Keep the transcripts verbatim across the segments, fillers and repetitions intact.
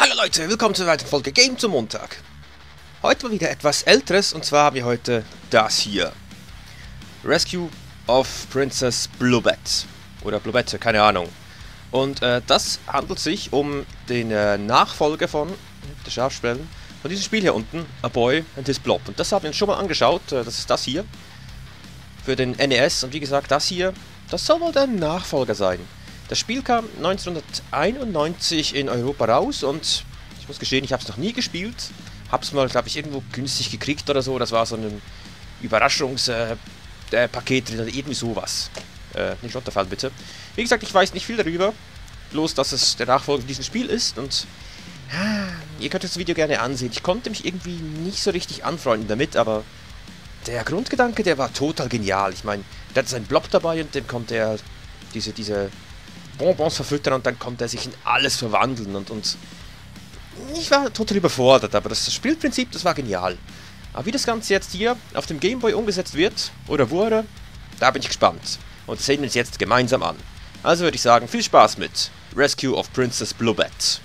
Hallo Leute, willkommen zur weiteren Folge Game zum Montag. Heute mal wieder etwas Älteres, und zwar haben wir heute das hier. Rescue of Princess Bluebette. Oder Bluebette, keine Ahnung. Und äh, das handelt sich um den äh, Nachfolger von der Schafspellen, von diesem Spiel hier unten, A Boy and His Blob. Und das haben wir uns schon mal angeschaut, äh, das ist das hier. Für den N E S, und wie gesagt, das hier, das soll wohl der Nachfolger sein. Das Spiel kam neunzehnhunderteinundneunzig in Europa raus und ich muss gestehen, ich habe es noch nie gespielt. Hab's mal, glaube ich, irgendwo günstig gekriegt oder so. Das war so ein Überraschungspaket äh, oder irgendwie sowas. Äh, nicht runterfallen, bitte. Wie gesagt, ich weiß nicht viel darüber. Bloß, dass es der Nachfolger von diesem Spiel ist und ah, ihr könnt das Video gerne ansehen. Ich konnte mich irgendwie nicht so richtig anfreunden damit, aber der Grundgedanke, der war total genial. Ich meine, der hat seinen Blob dabei und dem konnte er diese, diese Bonbons verfüttern und dann konnte er sich in alles verwandeln und, und ich war total überfordert, aber das Spielprinzip, das war genial. Aber wie das Ganze jetzt hier auf dem Gameboy umgesetzt wird, oder wurde, da bin ich gespannt. Und sehen wir uns jetzt gemeinsam an. Also würde ich sagen, viel Spaß mit Rescue of Princess Bluebette.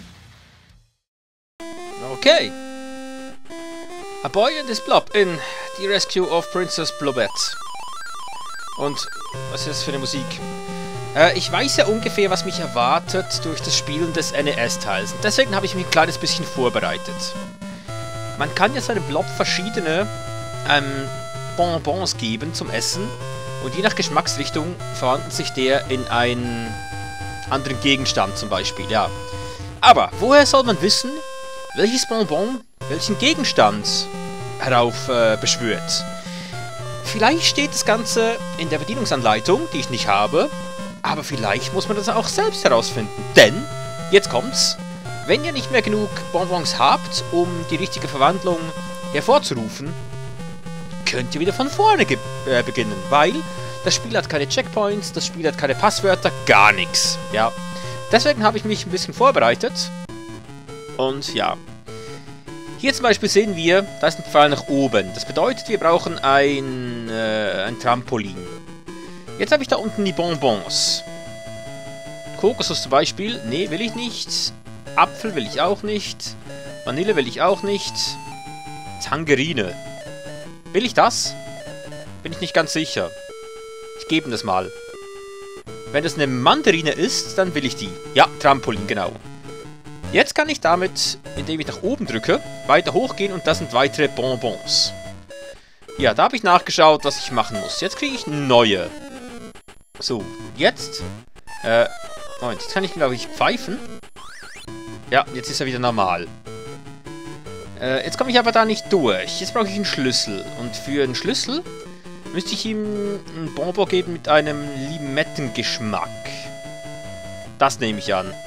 Okay. A Boy and His Blob in The Rescue of Princess Bluebette. Und was ist das für eine Musik? Äh, ich weiß ja ungefähr, was mich erwartet durch das Spielen des N E S-Teils. Und deswegen habe ich mich ein kleines bisschen vorbereitet. Man kann ja seinem Blob verschiedene ähm, Bonbons geben zum Essen. Und je nach Geschmacksrichtung verwandelt sich der in einen anderen Gegenstand zum Beispiel, ja. Aber woher soll man wissen, welches Bonbon welchen Gegenstand herauf äh, beschwört? Vielleicht steht das Ganze in der Bedienungsanleitung, die ich nicht habe. Aber vielleicht muss man das auch selbst herausfinden. Denn, jetzt kommt's, wenn ihr nicht mehr genug Bonbons habt, um die richtige Verwandlung hervorzurufen, könnt ihr wieder von vorne äh, beginnen. Weil das Spiel hat keine Checkpoints, das Spiel hat keine Passwörter, gar nichts. Ja. Deswegen habe ich mich ein bisschen vorbereitet. Und ja. Hier zum Beispiel sehen wir, da ist ein Pfeil nach oben. Das bedeutet, wir brauchen ein, äh, ein Trampolin. Jetzt habe ich da unten die Bonbons. Kokosnuss zum Beispiel. Nee, will ich nicht. Apfel will ich auch nicht. Vanille will ich auch nicht. Tangerine. Will ich das? Bin ich nicht ganz sicher. Ich gebe ihm das mal. Wenn das eine Mandarine ist, dann will ich die. Ja, Trampolin, genau. Jetzt kann ich damit, indem ich nach oben drücke, weiter hochgehen und das sind weitere Bonbons. Ja, da habe ich nachgeschaut, was ich machen muss. Jetzt kriege ich neue. So, jetzt, äh, Moment, jetzt kann ich, glaube ich, pfeifen. Ja, jetzt ist er wieder normal. Äh, jetzt komme ich aber da nicht durch. Jetzt brauche ich einen Schlüssel. Und für einen Schlüssel müsste ich ihm ein Bonbon geben mit einem Limettengeschmack. Das nehme ich an.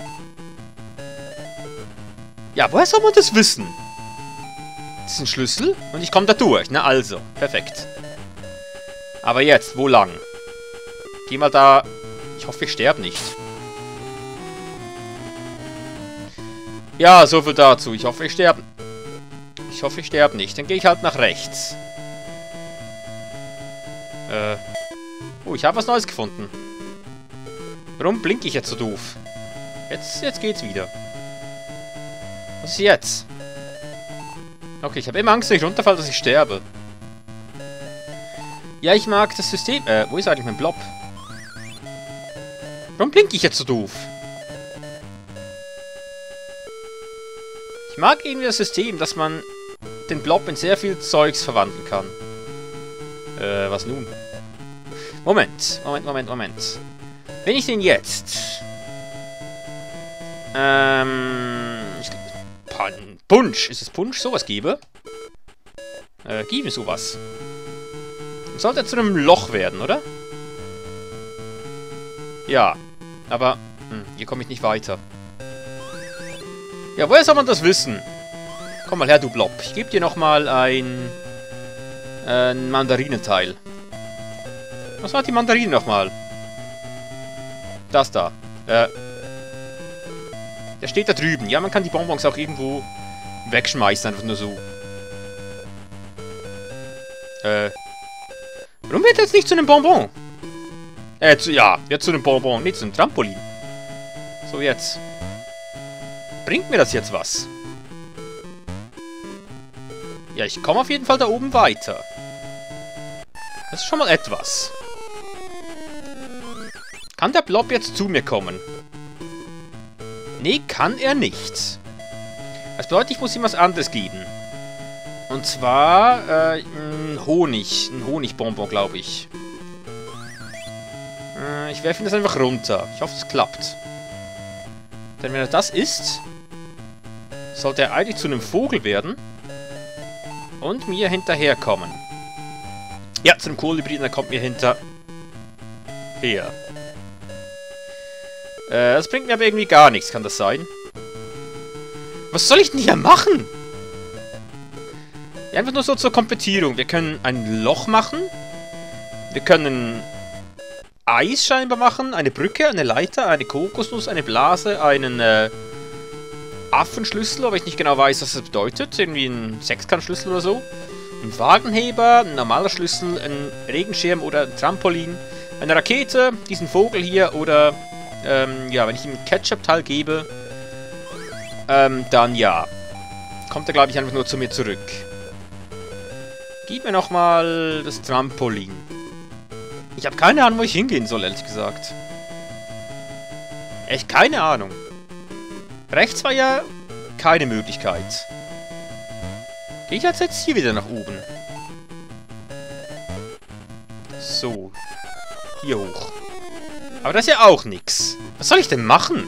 Ja, woher soll man das wissen? Das ist ein Schlüssel und ich komme da durch. Na also, perfekt. Aber jetzt, wo lang? Geh mal da. Ich hoffe, ich sterbe nicht. Ja, so viel dazu. Ich hoffe, ich sterbe. Ich hoffe, ich sterbe nicht. Dann gehe ich halt nach rechts. Äh. Oh, ich habe was Neues gefunden. Warum blinke ich jetzt so doof? Jetzt, jetzt geht's wieder. Was ist jetzt? Okay, ich habe immer Angst, wenn ich runterfalle, dass ich sterbe. Ja, ich mag das System. Äh, wo ist eigentlich mein Blob? Warum blinke ich jetzt so doof? Ich mag irgendwie das System, dass man den Blob in sehr viel Zeugs verwandeln kann. Äh, was nun? Moment, Moment, Moment, Moment. Wenn ich den jetzt... Ähm... Ich, Punsch! Ist es Punsch? Sowas gebe? Äh, gib mir sowas. Dann sollte er zu einem Loch werden, oder? Ja. Aber, hm, hier komme ich nicht weiter. Ja, woher soll man das wissen? Komm mal her, du Blob. Ich gebe dir nochmal ein... Äh, ein Mandarinenteil. Was war die Mandarine nochmal? Das da. Äh... Der steht da drüben. Ja, man kann die Bonbons auch irgendwo wegschmeißen, einfach nur so. Äh... Warum wird er jetzt nicht zu einem Bonbon? Äh, zu, ja, jetzt zu einem Bonbon, nicht zu einem Trampolin. So, jetzt. bringt mir das jetzt was? Ja, ich komme auf jeden Fall da oben weiter. Das ist schon mal etwas. Kann der Blob jetzt zu mir kommen? Nee, kann er nicht. Das bedeutet, ich muss ihm was anderes geben. Und zwar, äh, ein Honig. Ein Honigbonbon, glaube ich. Äh, ich werfe ihn das einfach runter. Ich hoffe, es klappt. Denn wenn er das isst, sollte er eigentlich zu einem Vogel werden und mir hinterherkommen. Ja, zu einem Kohlhybriden, der kommt mir hinter her. Äh, das bringt mir aber irgendwie gar nichts, kann das sein? Was soll ich denn hier machen? Ja, einfach nur so zur Komplettierung. Wir können ein Loch machen. Wir können Eis scheinbar machen. Eine Brücke, eine Leiter, eine Kokosnuss, eine Blase, einen äh, Affenschlüssel, aber ich nicht genau weiß, was das bedeutet. Irgendwie ein Sechskantschlüssel oder so. Ein Wagenheber, ein normaler Schlüssel, ein Regenschirm oder ein Trampolin. Eine Rakete, diesen Vogel hier oder, ähm, ja, wenn ich ihm einen Ketchup-Teil gebe, ähm, dann ja. Kommt er, glaube ich, einfach nur zu mir zurück. Gib mir nochmal das Trampolin. Ich habe keine Ahnung, wo ich hingehen soll, ehrlich gesagt. Echt keine Ahnung. Rechts war ja keine Möglichkeit. Gehe ich jetzt, jetzt hier wieder nach oben? So. Hier hoch. Aber das ist ja auch nix. Was soll ich denn machen?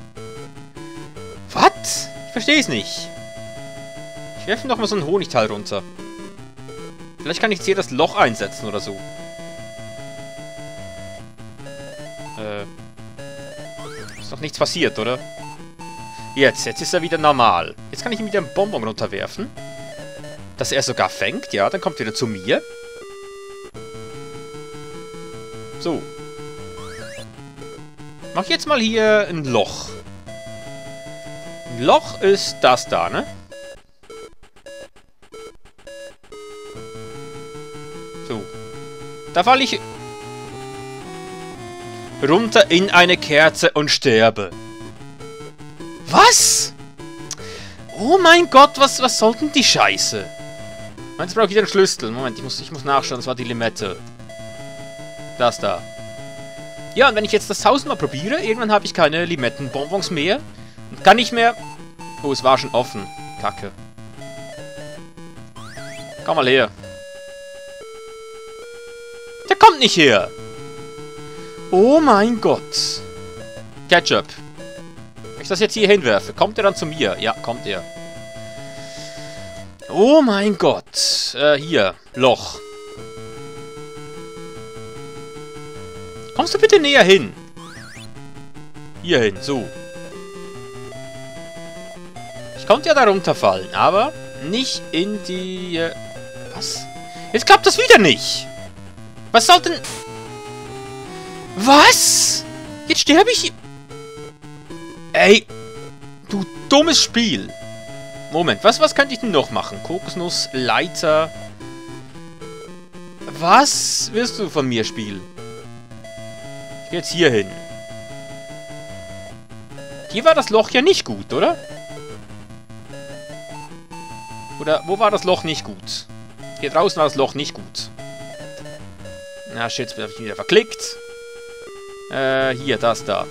Was? Ich verstehe es nicht. Ich werfe noch mal so ein Honigteil runter. Vielleicht kann ich jetzt hier das Loch einsetzen oder so. Äh. Ist noch nichts passiert, oder? Jetzt, jetzt ist er wieder normal. Jetzt kann ich ihm wieder einen Bonbon runterwerfen. Dass er sogar fängt, ja, dann kommt er wieder zu mir. So. Mach jetzt mal hier ein Loch. Ein Loch ist das da, ne? So. Da falle ich runter in eine Kerze und sterbe. Was? Oh mein Gott, was, was soll denn die Scheiße? Jetzt brauche ich wieder einen Schlüssel. Moment, ich muss, ich muss nachschauen, das war die Limette. Das da. Ja, und wenn ich jetzt das tausendmal probiere, irgendwann habe ich keine Limettenbonbons mehr. Und kann nicht mehr... Oh, es war schon offen. Kacke. Komm mal her. Der kommt nicht her. Oh mein Gott. Ketchup. Wenn ich das jetzt hier hinwerfe, kommt er dann zu mir? Ja, kommt er. Oh mein Gott. Äh, hier. Loch. Kommst du bitte näher hin? Hier hin, so. Ich konnte ja da runterfallen, aber nicht in die... Äh, was? Jetzt klappt das wieder nicht. Was soll denn... Was? Jetzt sterbe ich... Ey. Du dummes Spiel. Moment, was, was könnte ich denn noch machen? Kokosnuss, Leiter... Was willst du von mir, Spiel? Ich gehe jetzt hier hin. Hier war das Loch ja nicht gut, oder? Oder wo war das Loch nicht gut? Hier draußen war das Loch nicht gut. Na, shit, jetzt habe ich ihn wieder verklickt. Äh, hier, das da.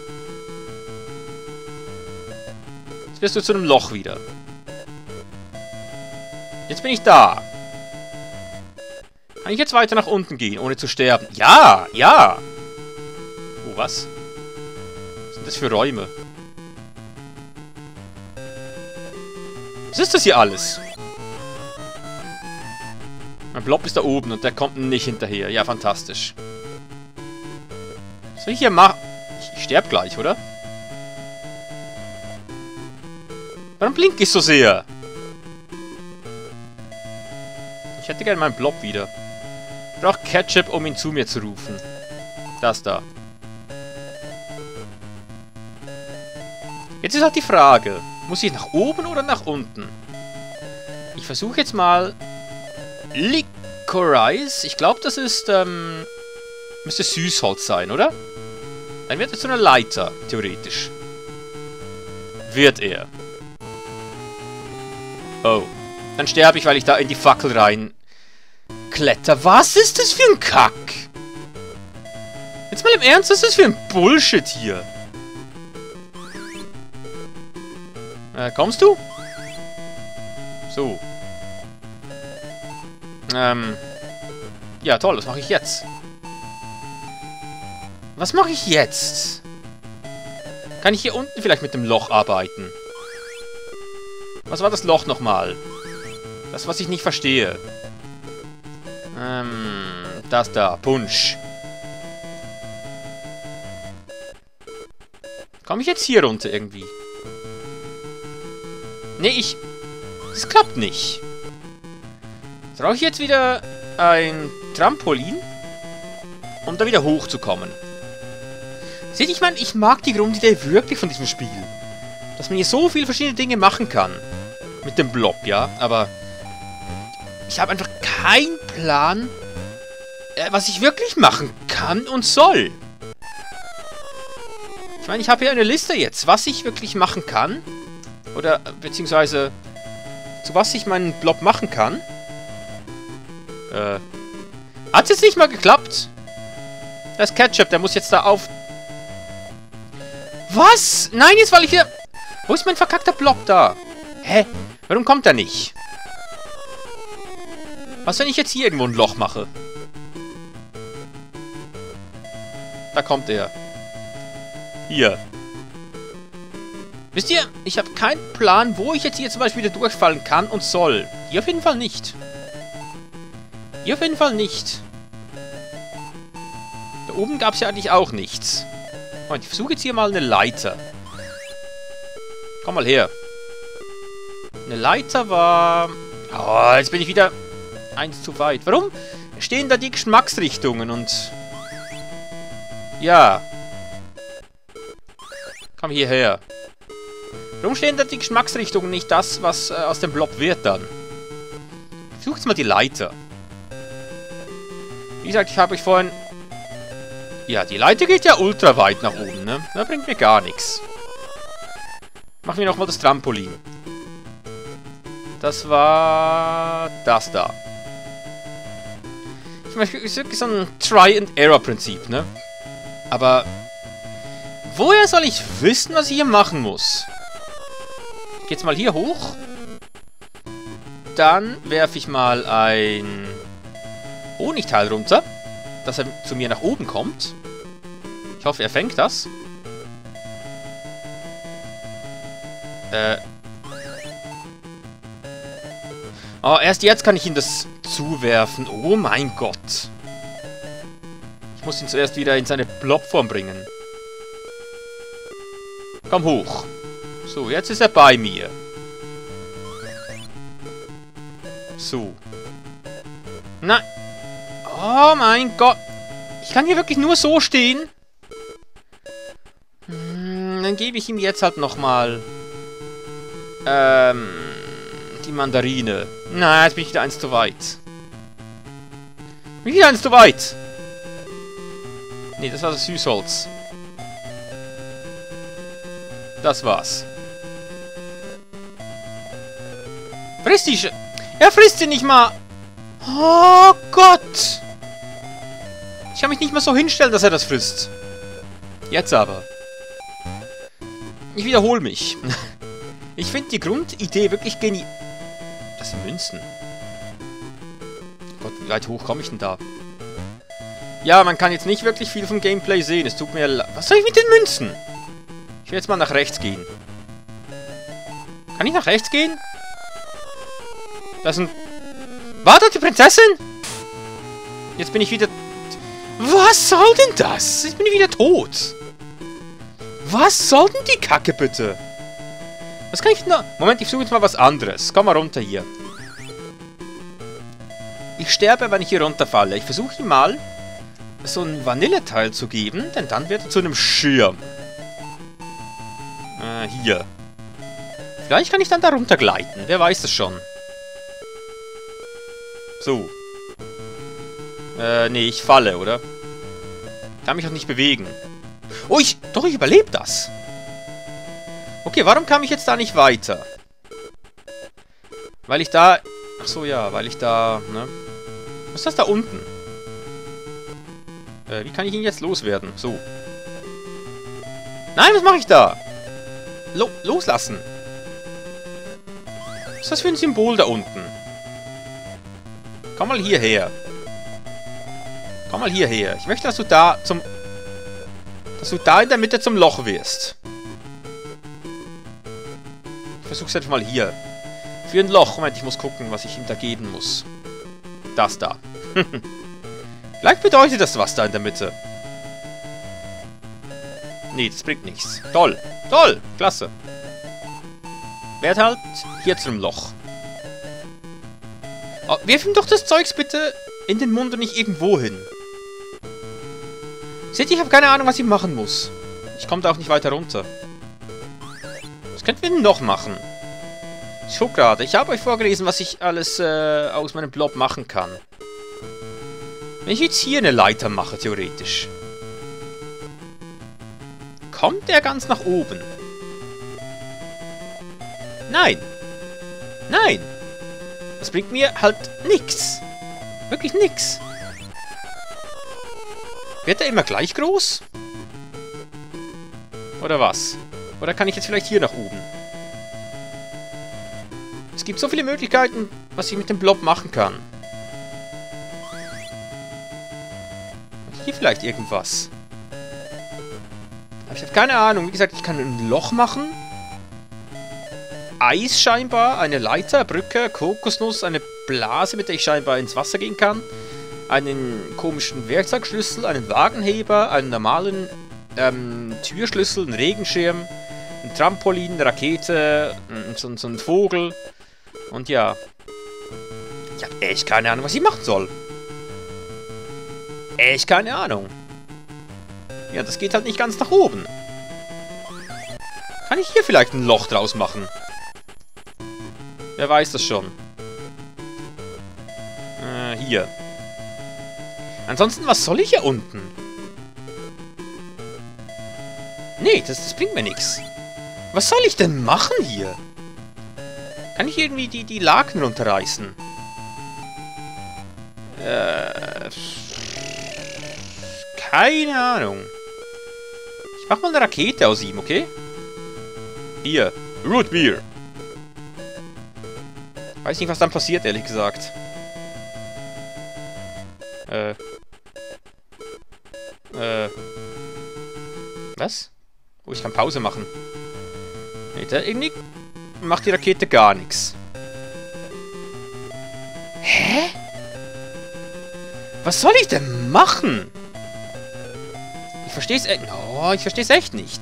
Jetzt wirst du zu einem Loch wieder. Jetzt bin ich da. Kann ich jetzt weiter nach unten gehen, ohne zu sterben? Ja, ja. Oh, was? Was sind das für Räume? Was ist das hier alles? Mein Blob ist da oben und der kommt nicht hinterher. Ja, fantastisch. Was soll ich hier machen? Ich, ich sterbe gleich, oder? Warum blinkt ich so sehr? Ich hätte gerne meinen Blob wieder. Ich brauche Ketchup, um ihn zu mir zu rufen. Das da. Jetzt ist halt die Frage. Muss ich nach oben oder nach unten? Ich versuche jetzt mal... Licorice. Ich glaube, das ist, ähm... müsste Süßholz sein, oder? Dann wird es zu einer Leiter, theoretisch. Wird er. Dann sterbe ich, weil ich da in die Fackel rein kletter. Was ist das für ein Kack? Jetzt mal im Ernst, was ist das für ein Bullshit hier? Äh, kommst du? So. Ähm. Ja, toll, was mache ich jetzt? Was mache ich jetzt? Kann ich hier unten vielleicht mit dem Loch arbeiten? Was war das Loch nochmal? Das, was ich nicht verstehe. Ähm, das da. Punsch. Komme ich jetzt hier runter irgendwie? Nee, ich... Das klappt nicht. Brauche ich jetzt wieder ein Trampolin, um da wieder hochzukommen. Seht ihr, ich meine, ich mag die Grundidee wirklich von diesem Spiel. Dass man hier so viele verschiedene Dinge machen kann. Mit dem Blob, ja. Aber ich habe einfach keinen Plan, äh, was ich wirklich machen kann und soll. Ich meine, ich habe hier eine Liste jetzt, was ich wirklich machen kann. Oder, beziehungsweise, zu was ich meinen Blob machen kann. Äh, hat jetzt nicht mal geklappt. Das Ketchup, der muss jetzt da auf... Was? Nein, jetzt weil ich hier... Wo ist mein verkackter Blob da? Hä? Warum kommt er nicht? Was, wenn ich jetzt hier irgendwo ein Loch mache? Da kommt er. Hier. Wisst ihr, ich habe keinen Plan, wo ich jetzt hier zum Beispiel wieder durchfallen kann und soll. Hier auf jeden Fall nicht. Hier auf jeden Fall nicht. Da oben gab es ja eigentlich auch nichts. Und ich versuche jetzt hier mal eine Leiter. Komm mal her. Eine Leiter war... Oh, jetzt bin ich wieder eins zu weit. Warum stehen da die Geschmacksrichtungen und... Ja. Komm hierher. Warum stehen da die Geschmacksrichtungen nicht das, was äh, aus dem Blob wird dann? Ich versuche jetzt mal die Leiter. Wie gesagt, ich habe euch vorhin... Ja, die Leiter geht ja ultra weit nach oben, ne? Das bringt mir gar nichts. Machen wir nochmal das Trampolin. Das war... das da. Ich meine, es ist wirklich so ein Try-and-Error-Prinzip, ne? Aber... woher soll ich wissen, was ich hier machen muss? Ich gehe jetzt mal hier hoch. Dann werfe ich mal ein Honigteil runter, dass er zu mir nach oben kommt. Ich hoffe, er fängt das. Äh. Oh, erst jetzt kann ich ihm das zuwerfen. Oh mein Gott. Ich muss ihn zuerst wieder in seine Blobform bringen. Komm hoch. So, jetzt ist er bei mir. So. Nein. Oh mein Gott. Ich kann hier wirklich nur so stehen. Hm, dann gebe ich ihm jetzt halt nochmal... Ähm... die Mandarine. Na, jetzt bin ich wieder eins zu weit. Bin ich wieder eins zu weit. Nee, das war das Süßholz. Das war's. Frisst die Sch... Er frisst sie nicht mal. Oh Gott. Ich kann mich nicht mal so hinstellen, dass er das frisst. Jetzt aber. Ich wiederhole mich. Ich finde die Grundidee wirklich genial. Das sind Münzen. Gott, wie weit hoch komme ich denn da? Ja, man kann jetzt nicht wirklich viel vom Gameplay sehen. Es tut mir leid. Was soll ich mit den Münzen? Ich will jetzt mal nach rechts gehen. Kann ich nach rechts gehen? Das ist ein... War das die Prinzessin? Jetzt bin ich wieder... Was soll denn das? Jetzt bin ich wieder tot. Was soll denn die Kacke bitte? Was kann ich noch... Moment, ich suche jetzt mal was anderes. Komm mal runter hier. Ich sterbe, wenn ich hier runterfalle. Ich versuche ihm mal so ein Vanilleteil zu geben, denn dann wird er zu einem Schirm. Äh, hier. Vielleicht kann ich dann da runtergleiten. Wer weiß das schon. So. Äh, nee, ich falle, oder? Kann mich auch nicht bewegen. Oh, ich... Doch, ich überlebe das. Okay, warum kam ich jetzt da nicht weiter? Weil ich da... Ach so, ja, weil ich da... Ne? Was ist das da unten? Äh, wie kann ich ihn jetzt loswerden? So. Nein, was mache ich da? Lo loslassen. Was ist das für ein Symbol da unten? Komm mal hierher. Komm mal hierher. Ich möchte, dass du da zum... Dass du da in der Mitte zum Loch wirst. Ich versuch's jetzt mal hier. Für ein Loch. Moment, ich muss gucken, was ich ihm da geben muss. Das da. Vielleicht bedeutet das was da in der Mitte. Nee, das bringt nichts. Toll. Toll. Klasse. Werd halt hier zum Loch. Oh, wirf ihm doch das Zeugs bitte in den Mund und nicht irgendwo hin. Seht ihr, ich habe keine Ahnung, was ich machen muss. Ich komme da auch nicht weiter runter. Was könnten wir denn noch machen? Ich guck gerade. Ich habe euch vorgelesen, was ich alles äh, aus meinem Blob machen kann. Wenn ich jetzt hier eine Leiter mache, theoretisch. Kommt der ganz nach oben? Nein. Nein. Das bringt mir halt nichts. Wirklich nichts. Wird er immer gleich groß? Oder was? Oder kann ich jetzt vielleicht hier nach oben? Es gibt so viele Möglichkeiten, was ich mit dem Blob machen kann. Hier vielleicht irgendwas. Aber ich habe keine Ahnung. Wie gesagt, ich kann ein Loch machen. Eis scheinbar, eine Leiter, Brücke, Kokosnuss, eine Blase, mit der ich scheinbar ins Wasser gehen kann. Einen komischen Werkzeugschlüssel, einen Wagenheber, einen normalen ähm, Türschlüssel, einen Regenschirm, ein Trampolin, eine Rakete, so, so ein Vogel. Und ja. Ich habe echt keine Ahnung, was ich machen soll. Echt keine Ahnung. Ja, das geht halt nicht ganz nach oben. Kann ich hier vielleicht ein Loch draus machen? Wer weiß das schon. Äh, hier. Ansonsten, was soll ich hier unten? Nee, das, das bringt mir nichts. Was soll ich denn machen hier? Kann ich irgendwie die, die Laken runterreißen? Äh... Keine Ahnung. Ich mach mal eine Rakete aus ihm, okay? Hier. Root Beer. Weiß nicht, was dann passiert, ehrlich gesagt. Äh. Äh. Was? Oh, ich kann Pause machen. Nee, da irgendwie macht die Rakete gar nichts. Hä? Was soll ich denn machen? Ich verstehe es echt... Oh, ich verstehe es echt nicht.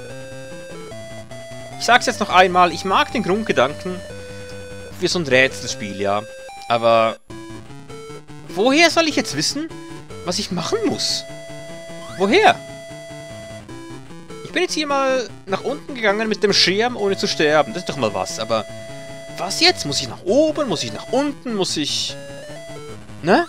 Ich sag's jetzt noch einmal, ich mag den Grundgedanken für so ein Rätselspiel, ja. Aber... Woher soll ich jetzt wissen, was ich machen muss? Woher? Ich bin jetzt hier mal nach unten gegangen mit dem Schirm, ohne zu sterben. Das ist doch mal was, aber... Was jetzt? Muss ich nach oben? Muss ich nach unten? Muss ich... Ne?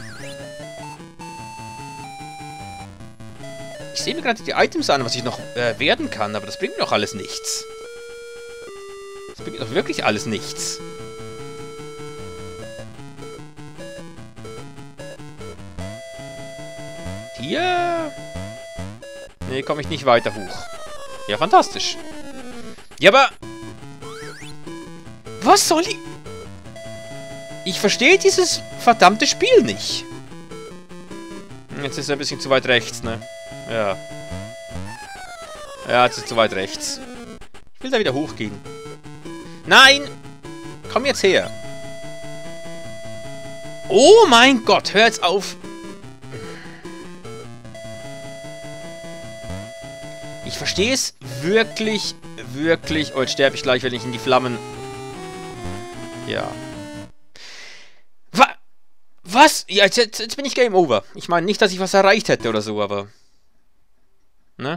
Ich sehe mir gerade die Items an, was ich noch äh, werden kann, aber das bringt mir doch alles nichts. Das bringt mir doch wirklich alles nichts. Hier... Nee, komme ich nicht weiter hoch. Ja, fantastisch. Ja, aber... Was soll ich... Ich verstehe dieses verdammte Spiel nicht. Jetzt ist er ein bisschen zu weit rechts, ne? Ja. Ja, jetzt ist es zu weit rechts. Ich will da wieder hochgehen. Nein! Komm jetzt her. Oh mein Gott, hör jetzt auf. Ich verstehe es wirklich, wirklich... Oh, jetzt sterbe ich gleich, wenn ich in die Flammen... Ja. Wa Was? Ja, jetzt, jetzt, jetzt bin ich Game Over. Ich meine nicht, dass ich was erreicht hätte oder so, aber... Ne?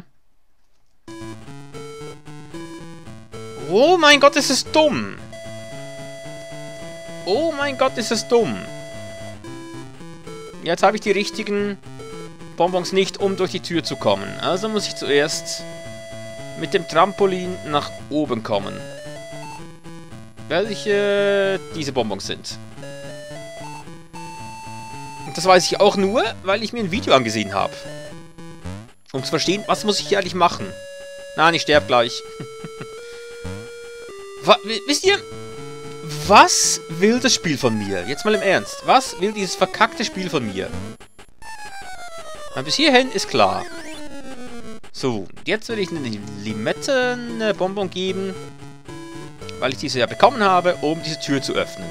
Oh mein Gott, ist es dumm. Oh mein Gott, ist es dumm. Jetzt habe ich die richtigen Bonbons nicht, um durch die Tür zu kommen. Also muss ich zuerst mit dem Trampolin nach oben kommen. welche diese Bonbons sind. Und das weiß ich auch nur, weil ich mir ein Video angesehen habe. Um zu verstehen, was muss ich hier eigentlich machen. Nein, ich sterbe gleich. Wisst ihr, was will das Spiel von mir? Jetzt mal im Ernst. Was will dieses verkackte Spiel von mir? Na, bis hierhin ist klar. So, jetzt will ich eine Limettenbonbon geben, weil ich diese ja bekommen habe, um diese Tür zu öffnen.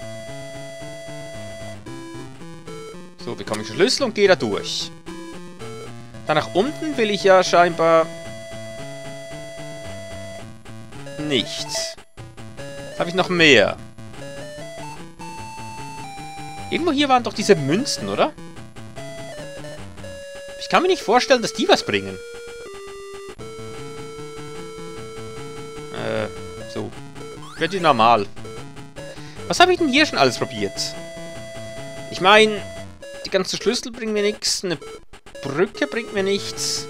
So, bekomme ich den Schlüssel und gehe da durch. Dann nach unten will ich ja scheinbar nichts. Jetzt habe ich noch mehr. Irgendwo hier waren doch diese Münzen, oder? Ich kann mir nicht vorstellen, dass die was bringen. Äh, so. Ich werde die normal. Was habe ich denn hier schon alles probiert? Ich meine, die ganzen Schlüssel bringen mir nichts. Eine Brücke bringt mir nichts.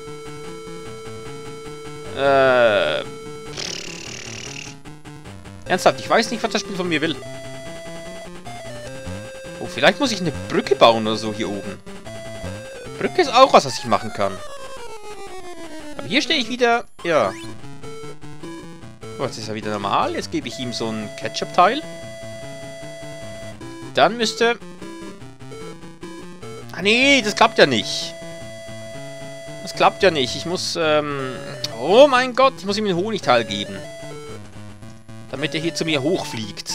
Äh... Ernsthaft, ich weiß nicht, was das Spiel von mir will. Oh, vielleicht muss ich eine Brücke bauen oder so hier oben. Brücke ist auch was, was ich machen kann. Aber hier stehe ich wieder... Ja. Oh, jetzt ist er wieder normal. Jetzt gebe ich ihm so ein Ketchup-Teil. Dann müsste... Ah, nee, das klappt ja nicht. Das klappt ja nicht. Ich muss, ähm... Oh mein Gott, ich muss ihm ein Honigteil geben. Damit er hier zu mir hochfliegt.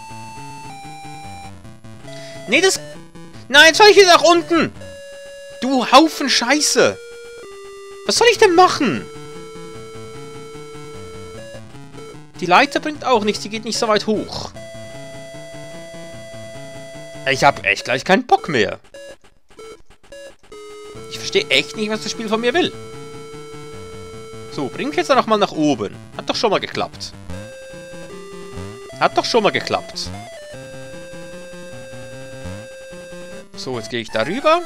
Nee, das... Nein, jetzt soll ich wieder nach unten. Du Haufen Scheiße. Was soll ich denn machen? Die Leiter bringt auch nichts. Die geht nicht so weit hoch. Ich habe echt gleich keinen Bock mehr. Ich verstehe echt nicht, was das Spiel von mir will. So, bring mich jetzt noch mal nach oben. Hat doch schon mal geklappt. Hat doch schon mal geklappt. So, jetzt gehe ich darüber.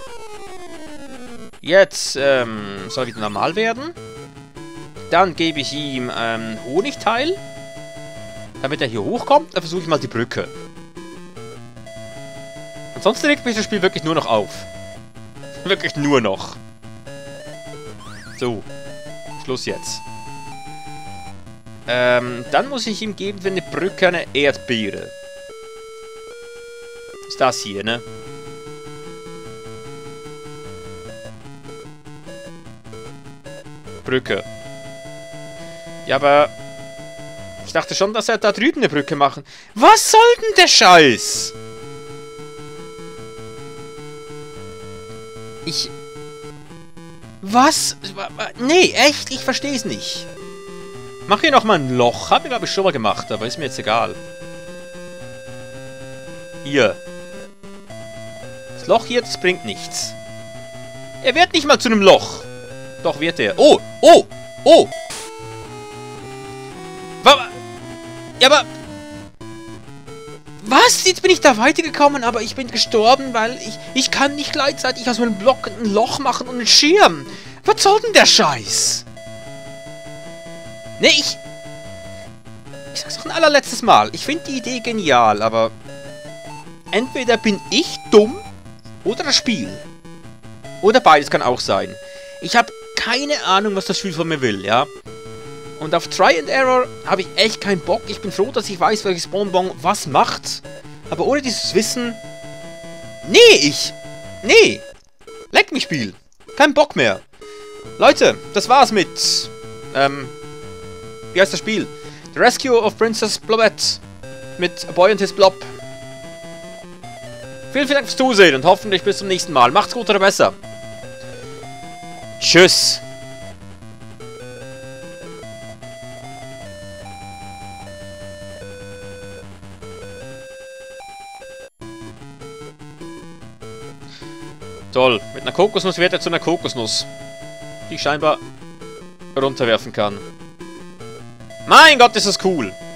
Jetzt ähm, soll wieder normal werden. Dann gebe ich ihm ähm, Honigteil. Damit er hier hochkommt. Dann versuche ich mal die Brücke. Ansonsten regt mich das Spiel wirklich nur noch auf. Wirklich nur noch. So. Schluss jetzt. Ähm, dann muss ich ihm geben für eine Brücke eine Erdbeere. Ist das hier, ne? Brücke. Ja, aber... Ich dachte schon, dass er da drüben eine Brücke machen. Was soll denn der Scheiß? Ich... Was? Nee, echt? Ich verstehe es nicht. Mach hier nochmal ein Loch. Hab ich, glaube ich, schon mal gemacht, aber ist mir jetzt egal. Hier. Das Loch hier, das bringt nichts. Er wird nicht mal zu einem Loch. Doch, wird er. Oh! Oh! Oh! Ja, aber... Was? Jetzt bin ich da weitergekommen, aber ich bin gestorben, weil ich... Ich kann nicht gleichzeitig aus meinem Block ein Loch machen und einen Schirm. Was soll denn der Scheiß? Nee, ich... Ich sag's doch ein allerletztes Mal. Ich finde die Idee genial, aber... Entweder bin ich dumm oder das Spiel. Oder beides kann auch sein. Ich habe keine Ahnung, was das Spiel von mir will, ja? Und auf Try and Error habe ich echt keinen Bock. Ich bin froh, dass ich weiß, welches Bonbon was macht. Aber ohne dieses Wissen... Nee, ich... Nee. Leck mich, Spiel. Kein Bock mehr. Leute, das war's mit... Ähm... Wie heißt das Spiel? The Rescue of Princess Blobette. Mit A Boy and His Blob. Vielen, vielen Dank fürs Zusehen und hoffentlich bis zum nächsten Mal. Macht's gut oder besser. Tschüss. Toll. Mit einer Kokosnuss wird er zu einer Kokosnuss. Die ich scheinbar runterwerfen kann. Mein Gott, ist das cool.